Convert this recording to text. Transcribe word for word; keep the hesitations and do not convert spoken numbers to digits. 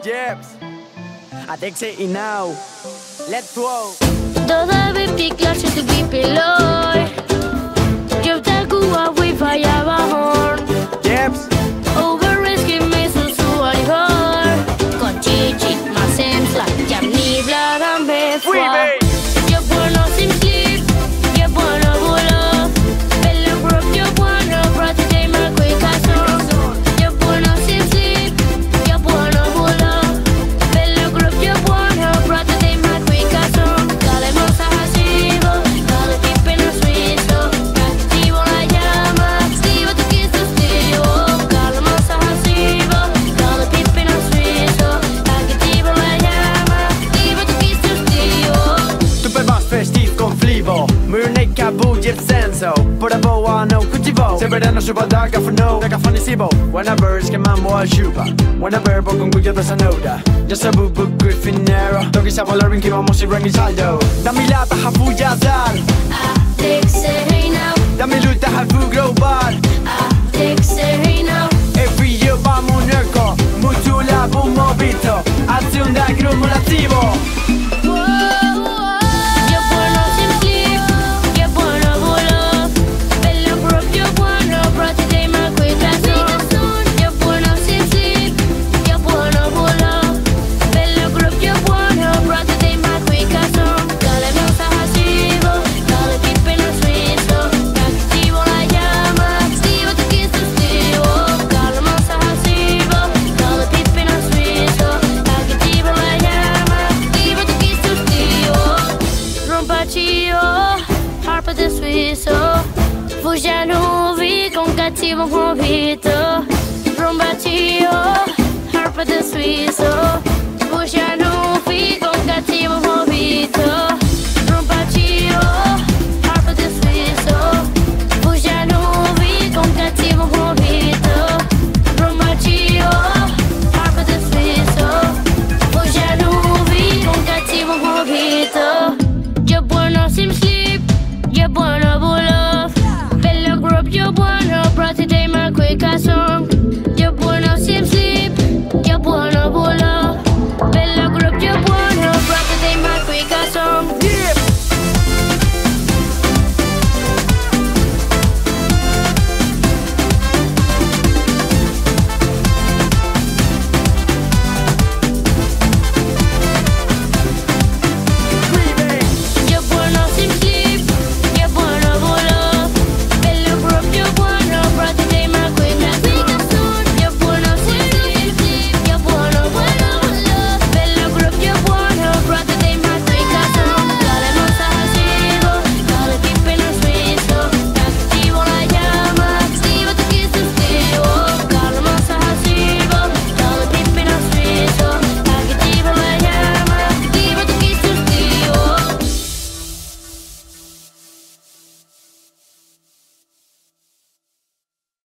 Jeps, Adexe i now. Let's go. Toda vez picklar så du blir pillar. Jag tar goa wifi jag var horn. Jeps. Overrisk mig så så alvar. Con chichi más sensla. Jag niblar han befwa. Jag bueno sin sleep. Jag bueno vola. Bella group jag bueno prata de mal quick song. Jag bueno sin sleep. Jag bueno vola. Bella group jag bueno prata de mal quick song. Dale moza hasivo. Dale pipe no suizo. Activo la llama. Activo tu quiso stivo. Dale moza hasivo. Dale pipe no suizo. Activo la llama. Activo tu quiso stivo. Super más festiv con flivo. Murne kabu Jeps senso. Por a boa no cultivo. Se verano suba daga for no. Daga fanisivo. Whenever es que mambo a chupa. Whenever bo con cuyo de sanoda. Ya sabu bu griffinero. Toki sa valorin que vamos y rangi saldo. Dami lata hafuya zal. Adexe hey now. Dami luta hafu global. Adexe hey now. Every year vamos nerco. Mucho labo movito. Hace un da acumulativo. Yo bueno sin sleep. Yo bueno vola. Bella group yo bueno prata de mal quick song. Yo bueno sin sleep. Yo bueno vola. Bella group yo bueno prata de mal quick song. Dale moza hasivo. Dale pipe no suizo. Activo la llama. Activo tu quiso stivo. Dale moza hasivo. Dale pipe no suizo. Activo la llama. Activo tu quiso stivo. Rompa chio. Harpa de suizo. Fuja nuvi con cattivo movito. Rompa chio. Harpa de suizo.